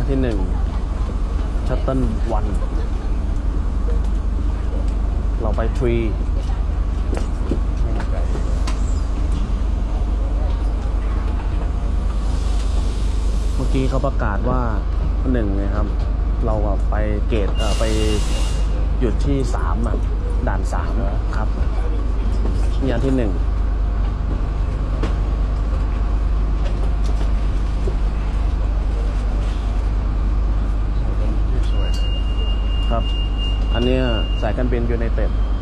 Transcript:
ที่หนึ่งชัตเติ้ลวันเราไปทรีเมื่อกี้เขาประกาศว่าหนึ่งนะครับเราไปเกตไปหยุดที่3ด่าน3ครับนี่อันที่1ครับอันนี้สายการบินยูไนเต็ด